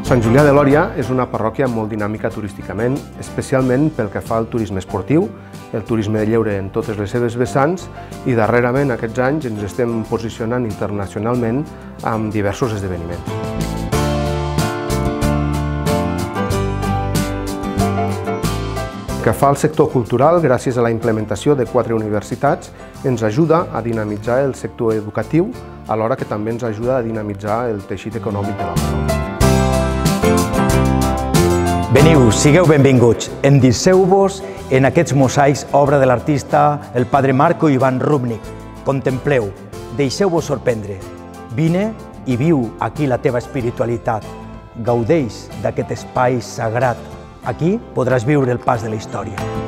Sant Julià de Lòria és una parròquia molt dinàmica turísticament, especialment pel que fa al turisme esportiu, el turisme de lleure en totes les seves vessants i darrerament aquests anys ens estem posicionant internacionalment amb diversos esdeveniments. Pel que fa al sector cultural, gràcies a la implementació de 4 universitats, ens ajuda a dinamitzar el sector educatiu, alhora que també ens ajuda a dinamitzar el teixit econòmic de la parròquia. Veniu, sigueu benvinguts, endisseu-vos en aquests mosaics obra de l'artista el padre Marco Ivan Rubnik. Contempleu, deixeu-vos sorprendre. Vine i viu aquí la teva espiritualitat. Gaudeix d'aquest espai sagrat. Aquí podràs viure el pas de la història.